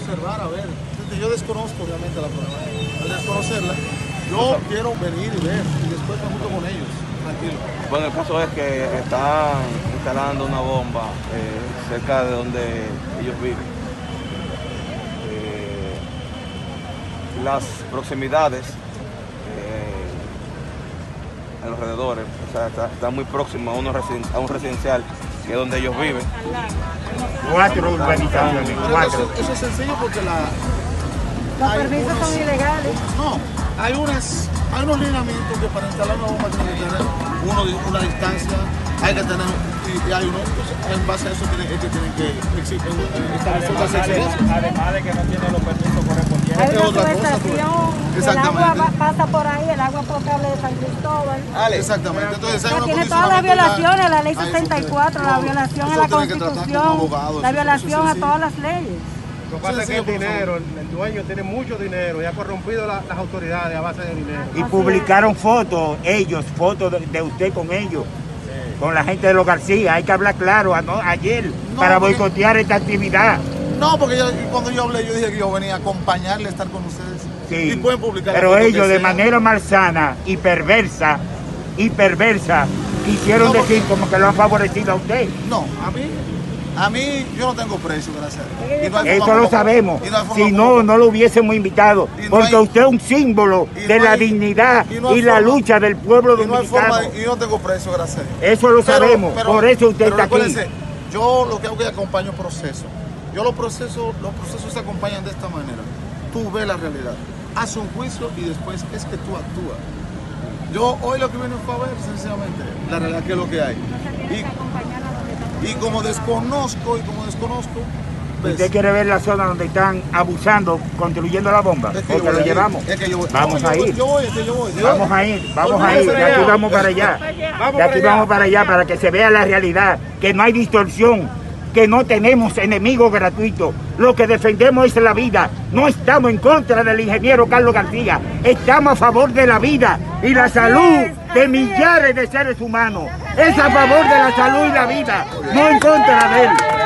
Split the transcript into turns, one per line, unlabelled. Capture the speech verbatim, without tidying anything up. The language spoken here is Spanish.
observar, a ver. Yo desconozco obviamente la prueba. Al desconocerla, yo quiero venir y ver y después me junto con ellos, tranquilo.
Bueno, el caso es que están instalando una bomba eh, cerca de donde ellos viven. Eh, las proximidades eh, en los alrededores, o sea, está, está muy próximo a, uno residen, a un residencial que es donde ellos viven.
Cuatro urbanizaciones, cuatro.
Eso, eso es sencillo porque la...
Los permisos unos, son ilegales.
No, hay, unas, hay unos lineamientos que para instalar una bomba tiene que tener uno, una distancia, hay que tener, y, y hay uno, pues, en base a eso tienen, es que tienen que exigir, establecer las exigencias.
Además de que no tienen los permisos correspondientes.
Hay una
otra
subestación, el agua pasa por ahí, el agua potable de San Cristóbal.
Ale, exactamente, entonces hay una
tiene todas las violaciones, la ley sesenta y cuatro, la
no,
violación a la Constitución,
abogado,
la
eso,
violación
eso
a todas las leyes.
Lo que pasa es que el dinero, el dueño tiene mucho dinero y ha corrompido la, las autoridades a base de dinero.
Y publicaron fotos, ellos, fotos de, de usted con ellos, sí, con la gente de los García. Hay que hablar claro, ¿no? Ayer, no, para porque, boicotear esta actividad.
No, porque yo, cuando yo hablé, yo dije que yo venía a acompañarle a estar con ustedes.
Sí,
y pueden publicar.
Pero ellos, de manera malsana y perversa, y perversa, quisieron no, porque, decir como que lo han favorecido a usted.
No, a mí... A mí, yo no tengo precio, gracias a Dios. No
eso lo sabemos. No si no, como... no lo hubiésemos invitado. No porque hay... usted es un símbolo de no la hay... dignidad y, no y la lucha del pueblo y dominicano.
No de... Y no tengo precio, gracias a Dios.
Eso lo pero, sabemos. Pero, por eso usted está aquí.
Yo lo que hago es acompaño procesos. Yo los procesos, los procesos se acompañan de esta manera. Tú ves la realidad, haces un juicio y después es que tú actúas. Yo hoy lo que vengo fue a ver, sencillamente, la realidad que es lo que hay. Y, Y como desconozco, y como desconozco... ¿ves?
¿Usted quiere ver la zona donde están abusando, construyendo la bomba?
Es que
porque lo llevamos.
Es que yo voy.
Vamos
no,
a
yo
ir.
Voy, yo voy, es que yo voy.
Vamos a ir, vamos a ir. De aquí vamos para allá. De aquí vamos para allá para que se vea la realidad, que no hay distorsión, que no tenemos enemigos gratuitos. Lo que defendemos es la vida. No estamos en contra del ingeniero Carlos García. Estamos a favor de la vida y la salud de millares de seres humanos. Es a favor de la salud y la vida, no en contra de él.